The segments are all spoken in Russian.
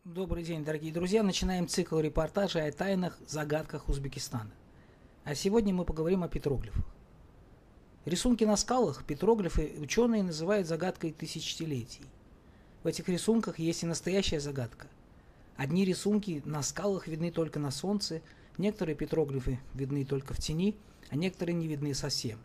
Добрый день, дорогие друзья. Начинаем цикл репортажей о тайнах, загадках Узбекистана. А сегодня мы поговорим о петроглифах. Рисунки на скалах, петроглифы, ученые называют загадкой тысячелетий. В этих рисунках есть и настоящая загадка. Одни рисунки на скалах видны только на солнце, некоторые петроглифы видны только в тени, а некоторые не видны совсем.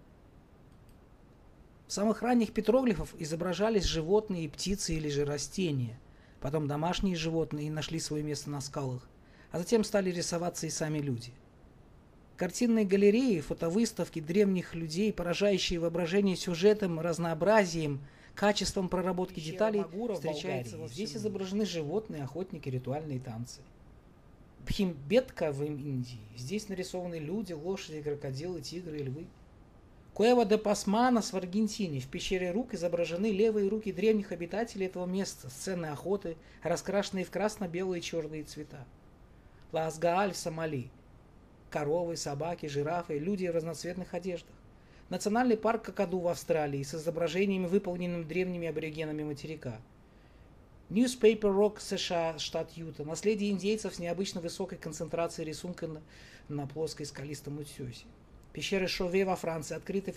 В самых ранних петроглифах изображались животные, птицы или же растения. Потом домашние животные нашли свое место на скалах, а затем стали рисоваться и сами люди. Картинные галереи, фотовыставки древних людей, поражающие воображение сюжетом, разнообразием, качеством проработки деталей, встречаются во Здесь изображены животные, охотники, ритуальные танцы. Бхимбетка в Индии. Здесь нарисованы люди, лошади, крокодилы, тигры и львы. Куэва де Пасманас в Аргентине. В пещере рук изображены левые руки древних обитателей этого места, сцены охоты, раскрашенные в красно-белые и черные цвета. Лас-Гааль в Сомали. Коровы, собаки, жирафы, люди в разноцветных одеждах. Национальный парк Какаду в Австралии с изображениями, выполненными древними аборигенами материка. Newspaper Rock, США, штат Юта. Наследие индейцев с необычно высокой концентрацией рисунка на плоской скалистом утесе. Пещеры Шове во Франции открыты в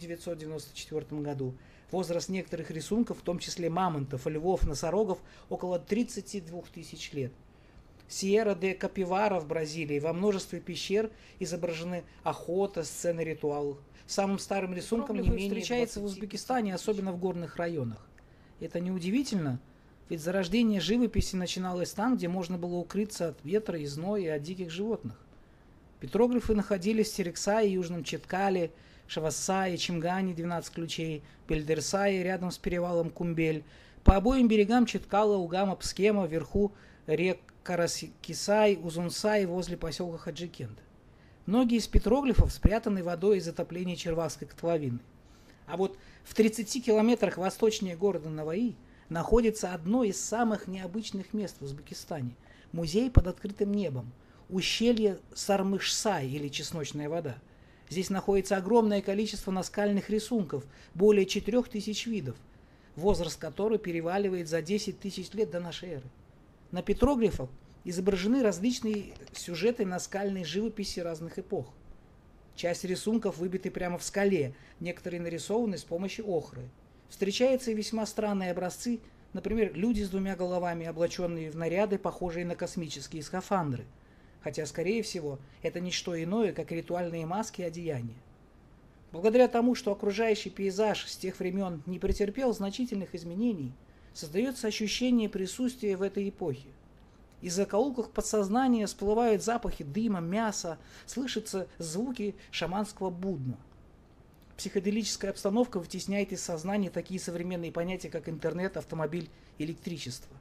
1994 году. Возраст некоторых рисунков, в том числе мамонтов, львов, носорогов, около 32 тысяч лет. Сьерра де Капивара в Бразилии. Во множестве пещер изображены охота, сцены ритуалов. Самым старым рисунком не менее встречается в Узбекистане, особенно в горных районах. Это неудивительно, ведь зарождение живописи начиналось там, где можно было укрыться от ветра и зноя и от диких животных. Петроглифы находились в Терексае, Южном Четкале, Шавассае, Чимгане, 12 ключей, Бельдерсае, рядом с перевалом Кумбель. По обоим берегам Четкала, Угама, Пскема, вверху рек Караскисай, Узунсай, возле поселка Хаджикент. Многие из петроглифов спрятаны водой из затопления Червакской котловины. А вот в 30 километрах восточнее города Наваи находится одно из самых необычных мест в Узбекистане – музей под открытым небом. Ущелье Сармышсай или Чесночная вода. Здесь находится огромное количество наскальных рисунков, более 4000 видов, возраст которых переваливает за 10 тысяч лет до нашей эры. На петроглифах изображены различные сюжеты наскальной живописи разных эпох. Часть рисунков выбиты прямо в скале, некоторые нарисованы с помощью охры. Встречаются и весьма странные образцы, например, люди с двумя головами, облаченные в наряды, похожие на космические скафандры. Хотя, скорее всего, это не что иное, как ритуальные маски и одеяния. Благодаря тому, что окружающий пейзаж с тех времен не претерпел значительных изменений, создается ощущение присутствия в этой эпохе. Из закоулков подсознания всплывают запахи дыма, мяса, слышатся звуки шаманского будна. Психоделическая обстановка вытесняет из сознания такие современные понятия, как интернет, автомобиль, электричество.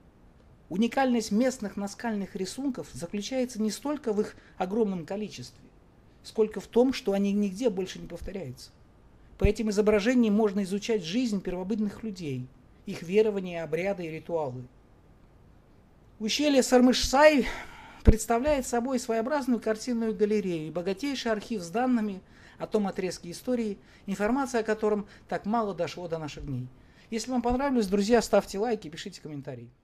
Уникальность местных наскальных рисунков заключается не столько в их огромном количестве, сколько в том, что они нигде больше не повторяются. По этим изображениям можно изучать жизнь первобытных людей, их верования, обряды и ритуалы. Ущелье Сармышсай представляет собой своеобразную картинную галерею и богатейший архив с данными о том отрезке истории, информация о котором так мало дошло до наших дней. Если вам понравилось, друзья, ставьте лайки, пишите комментарии.